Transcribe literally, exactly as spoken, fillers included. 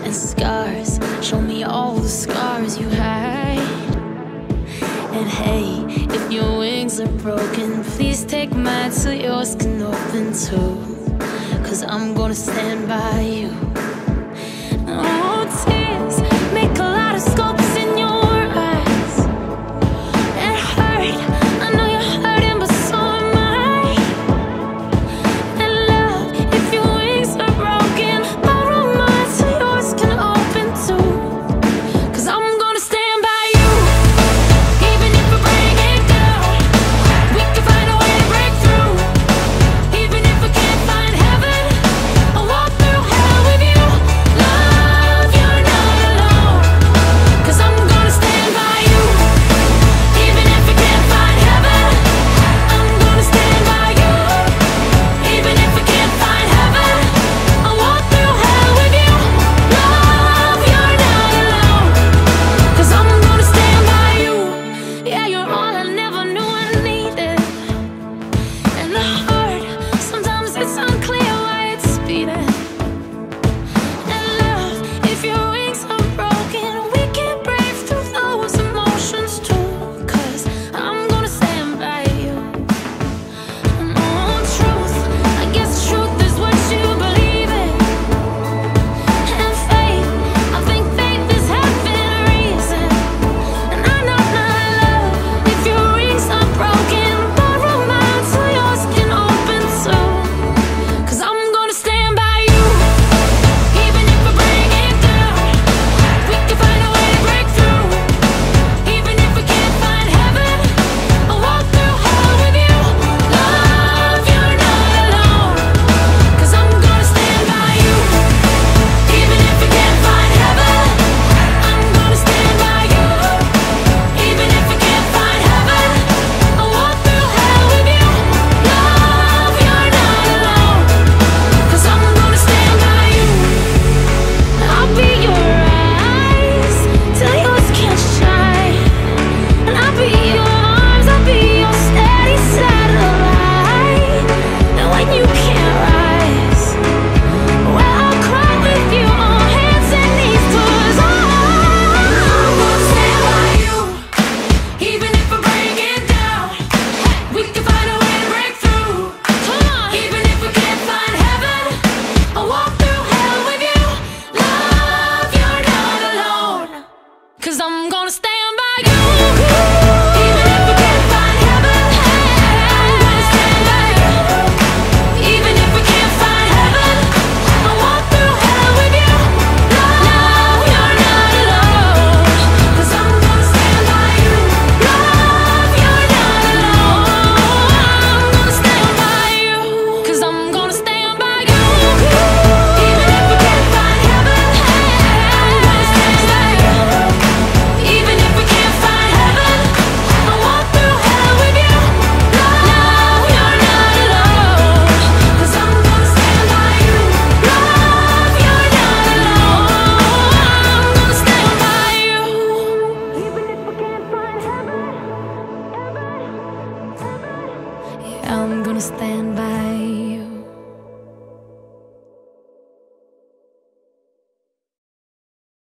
and scars. Show me all the scars you hide. And hey, if your wings are broken, please take mine so yours can open too. Cause I'm gonna stand by you. Oh, tears make a lot of sculpts in your eyes. It hurt, I know you're hurting, but so am I. And love, if your wings are broken, borrow mine so yours can open too. Cause I'm gonna stand by you. Even if we break it down, we can find a way to break through. Even if we can't find heaven, I'll walk through hell with you. Love, you're not alone. Cause I'm gonna stand by you. Even if we can't find heaven, I'm gonna stand by you. Even if we can't find heaven, I'll walk through hell with you. Love, you're not alone. Cause I'm gonna stand by you. Yeah, you're all I never knew I needed. And the heart, sometimes it's unclear why it's beating. And love, if your wings are broken, we can brave through those emotions too. Cause I'm gonna stand by you. And oh, truth, I guess truth is what you believe in. And faith, I think faith is having a reason. And I know my love, if your wings are broken, borrow mine so yours can open too. Cause I'm gonna stand by you. Even if we break it down, we can find a way to break through. Even if we can't find heaven, I'll walk through hell with you. Love, you're not alone. Cause I'm gonna stand by you. Even if we can't find heaven, I'm gonna stand by you. Even if we can't find heaven, I'll walk through hell with you. Love, you're not alone. Cause I'm gonna stand by you. I'll be your eyes till yours can't shine. And I'll be your arms, I'll be your steady satellite. And when you can't rise, well, I'll cry with you on hands and knees. Cause I'm gonna stand by you. Even if we break it down, we can find a way to break through. Even if we can't find heaven, I'll walk through hell with you. Love, you're not alone. Cause I'm gonna stand by you. Even if we can't find heaven, I'm gonna stand by you. Even if we can't find heaven, I'll walk through hell with you. Love, you're not alone. Cause I'm gonna stand by you. Love, you're not alone. I'm gonna stand by you. Cause I'm gonna stand by you. Even if we can't find heaven, I'm gonna stand by you. Even if we can't find heaven, I'll walk through hell with you. Love, you're not alone. Cause I'm gonna stand by you. Love, you're not alone. I'm gonna stand by you. Even if we can't find heaven, yeah, I'm gonna stand by